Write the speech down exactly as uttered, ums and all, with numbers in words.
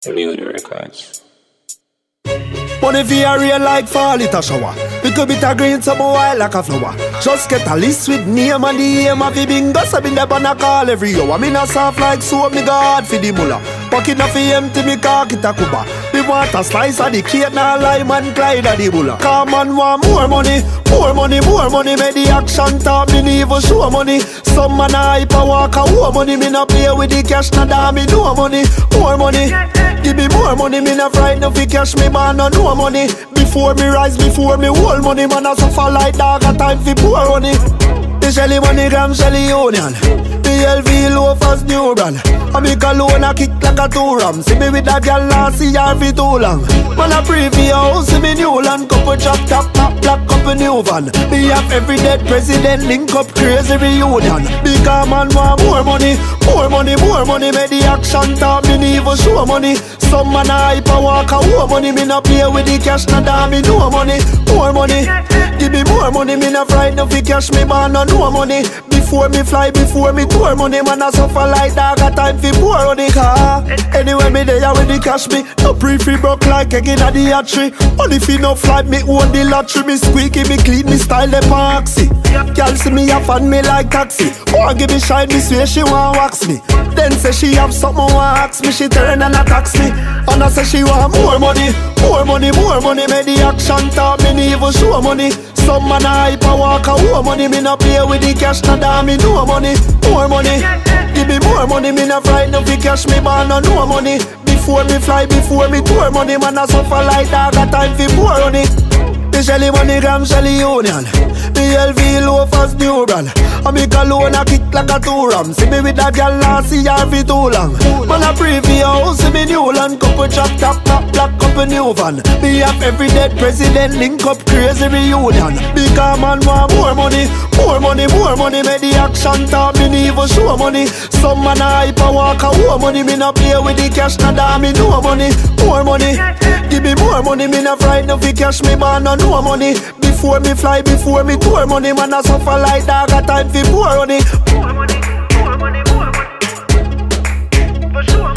Beauty Records. Money for a real like fall it a shower. Little bit of green some white like a flower. Just get a list with name and the aim of the bingo. So been there on a call every hour. Me not soft like soap, me go hard for the mullah. Pocket not for empty, me cock it a kuba. Me want a slice of the cake, now lime and Clyde of the bulla. Come on, want more money, more money, more money. Make the action talk, me need even show money. Some man a hype a walk a war money. Me not play with the cash, now damn me no money. More money, give me more money. Me not frightened of the cash, me man no no money. Before me rise, before me hold money. Man a suffer like dog, a time for poor money. The Shelly money gram, Shelly union. The L V loafers new brand. I make a loan a kick like a two ram. See me with that girl last see her for too long. Man a preview house, see me new land. Couple chop top, top, black couple new van. Me have every dead president link up crazy reunion. Because man want more money, more money, more money. Make the action talk, me need even show money. Some man a hype a walk a war money. Me not play with the cash, now damn me no money. More money, give me more money. Me not frightened of the cash, me man no no money. Before me fly, before me tour money. Man a suffer like dog, a time for poor on the car. Anyway me there with the cash me. No pre-free broke like egg inna the hatchery. Only if you no flight me own the lottery. Me squeaky, me clean, me style the parksy. Girl see me a fan me like taxi. Want give me shine, me swear she want wax me. Then say she have something want ask me. She turn and attacks me. And I say she want more money, more money, more money. Make the action talk, me need even show money. Some man a hype a walk a war money. Me not play with the cash, now damn me no money. More money, give me more money. Me not frightened of the cash, me man no no money. Before me fly, before me tour money. Man a suffer like dog, a time for poor money. The Shelly money gram, Shelly union. The L V loafers new brand. I make a loan a kick like a two ram. See me with that girl last see her for too long. Man a preview house, see me new land. Couple chop top, top, black couple new van. Me have every dead president link up crazy reunion. Because man want more money, more money, more money. Make the action talk, me need even show money. Some man a hype a walk a war money. Me not play with the cash, now damn me no money. More money, give me more money. Me not frightened of the cash, me man no no money. Before me fly, before me tour money. Man a suffer like dog, a time for poor money. More money, more money, more money. For sure.